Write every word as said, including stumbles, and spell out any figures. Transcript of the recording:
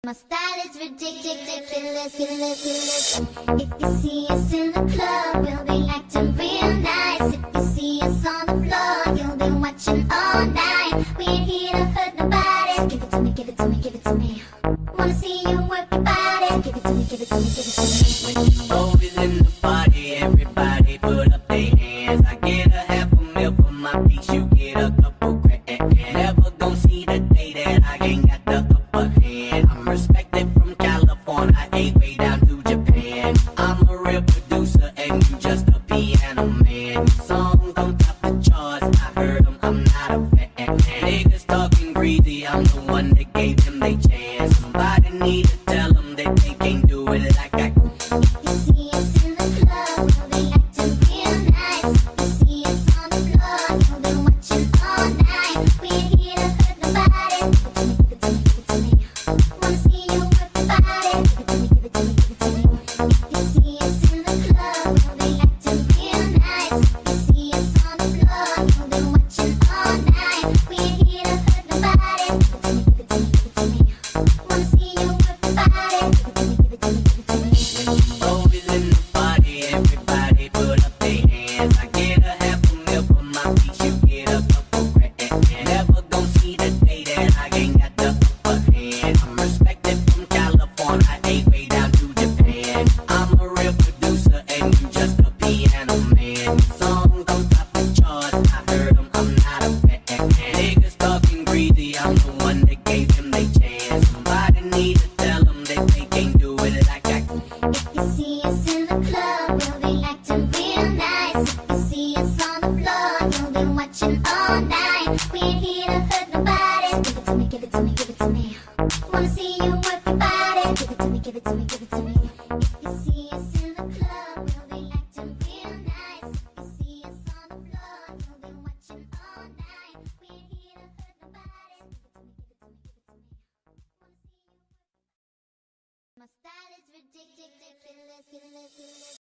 My style is ridiculous, ridiculous. If you see us in the club, we'll be acting real nice. If you see us on the floor, you'll be watching all night. We ain't here to hurt nobody. So give it to me, give it to me, give it to me. Wanna see you work your body. So give it to me, give it to me, give it to me. When the roll is in the party, everybody put up their hands. I get a half a mil for my piece, you get a couple grand. Never gon' see the day that I ain't got the upper hand. I'm respected from California, I ain't way down to Japan. I'm a real producer and you just a piano man. Your songs on top the charts, I heard them, I'm not a fan. Niggas talking greasy, I'm the one that gave them they chance. Somebody need to tell them that they can't do it like I can. If you see us in the club, we'll be acting real nice. If you see us on the floor, you'll be watching all night. We ain't here to hurt nobody. Give it to me, give it to me, give it to me. Wanna see you work your body. Give it to me, give it to me, give it to me. If you see us in the club, we'll be acting real nice. If you see us on the floor, you'll be watching all night. We ain't here to hurt nobody. Give it to me, give it to me, give it to me. Wanna see you work your body. Give it to me, give it to me, give it to me. Roll is in the party, everybody put up their hands. I get a half a mil for my piece, you get a couple grand. Never gon' see the day that I ain't got the upper hand. I'm respected from California, I ain't way down to Japan. I'm a real producer and you just a piano man. Your songs on top the charts, I heard them, I'm not a fan. Niggas talking greasy, I'm the one that gave them they chance. Somebody need to tell them that they can't do it like I can. If you see us in the club, we'll be acting real nice. If you see us on the floor, you'll be watching all night. We ain't here to hurt nobody. Give it to me, give it to me, give it to me. Wanna see you work your body. Give it to me, give it to me, give it to me. If you see us in the club, we'll be acting real nice. If you see us on the floor, you'll be watching all night. We ain't here to hurt nobody. Give it to me, give it to me, give it to me. Wanna see you work. My style is ridiculous, ridiculous.